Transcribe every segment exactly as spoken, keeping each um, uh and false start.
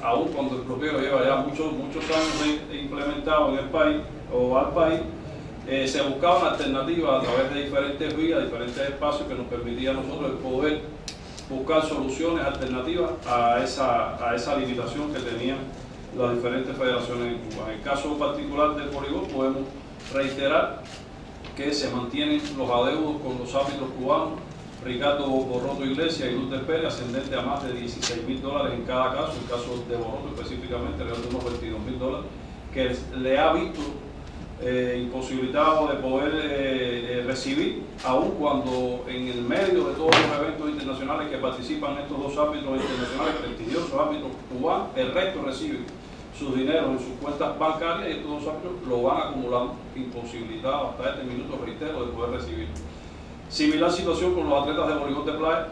aun cuando el bloqueo lleva ya muchos, muchos años implementado en el país o al país, eh, se buscaba una alternativa a través de diferentes vías, diferentes espacios que nos permitían a nosotros el poder buscar soluciones alternativas a esa, a esa limitación que tenían las diferentes federaciones en Cuba. En el caso particular del voleibol podemos reiterar que se mantienen los adeudos con los árbitros cubanos Ricardo Borroto Iglesias y Lourdes Pérez, ascendente a más de dieciséis mil dólares en cada caso, en el caso de Borroto específicamente alrededor de unos veintidós mil dólares, que le ha visto eh, imposibilitado de poder eh, eh, recibir, aun cuando en el medio de todos los eventos internacionales que participan estos dos árbitros internacionales, prestigiosos árbitros cubanos, el resto recibe sus dineros en sus cuentas bancarias y estos dos árbitros lo van acumulando, imposibilitados hasta este minuto, reitero, de poder recibir. Similar situación con los atletas de voleibol de playa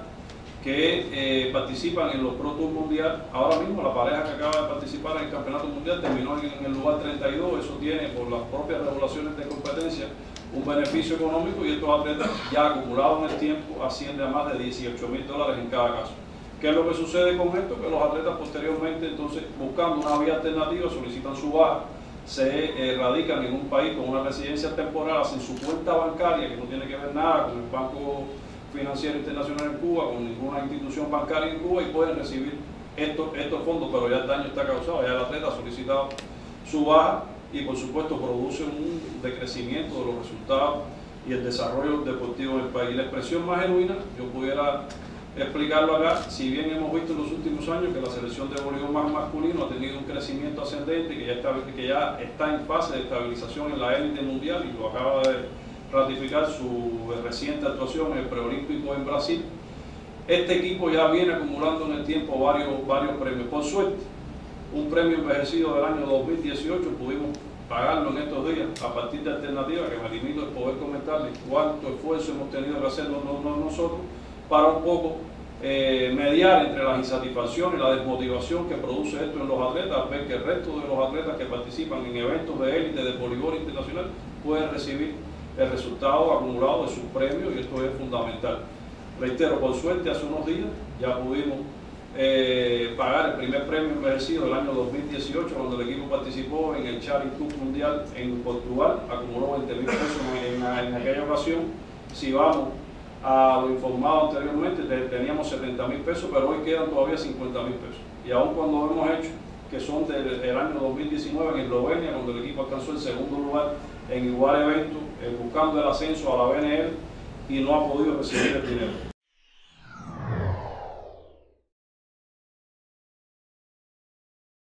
que eh, participan en los Pro Tour Mundial. Ahora mismo la pareja que acaba de participar en el Campeonato Mundial terminó en, en el lugar treinta y dos, eso tiene por las propias regulaciones de competencia un beneficio económico y estos atletas ya acumulados en el tiempo ascienden a más de dieciocho mil dólares en cada caso. ¿Qué es lo que sucede con esto? Que los atletas posteriormente, entonces, buscando una vía alternativa, solicitan su baja, se eh, radican en un país con una residencia temporal, hacen su cuenta bancaria, que no tiene que ver nada con el Banco Financiero Internacional en Cuba, con ninguna institución bancaria en Cuba, y pueden recibir estos, estos fondos, pero ya el daño está causado, ya el atleta ha solicitado su baja y por supuesto produce un decrecimiento de los resultados y el desarrollo deportivo del país. La expresión más genuina, yo pudiera explicarlo acá, si bien hemos visto en los últimos años que la selección de voleibol más masculino ha tenido un crecimiento ascendente, que ya está, que ya está en fase de estabilización en la élite mundial y lo acaba de ratificar su reciente actuación en el preolímpico en Brasil, este equipo ya viene acumulando en el tiempo varios, varios premios. Por suerte, un premio envejecido del año dos mil dieciocho pudimos pagarlo en estos días a partir de alternativas que me limito a poder comentarles cuánto esfuerzo hemos tenido que hacer no, no, no nosotros para un poco eh, mediar entre las insatisfacciones y la desmotivación que produce esto en los atletas, ver que el resto de los atletas que participan en eventos de élite de voleibol internacional pueden recibir el resultado acumulado de sus premios y esto es fundamental. Reitero, por suerte hace unos días ya pudimos eh, pagar el primer premio envejecido del año dos mil dieciocho cuando el equipo participó en el Challenge Cup Mundial en Portugal, acumuló veinte mil pesos en, en, en aquella ocasión. Si vamos a lo informado anteriormente, teníamos setenta mil pesos, pero hoy quedan todavía cincuenta mil pesos. Y aún cuando hemos hecho, que son del, del año dos mil diecinueve en Eslovenia, cuando el equipo alcanzó el segundo lugar en igual evento, eh, buscando el ascenso a la B N L y no ha podido recibir el dinero.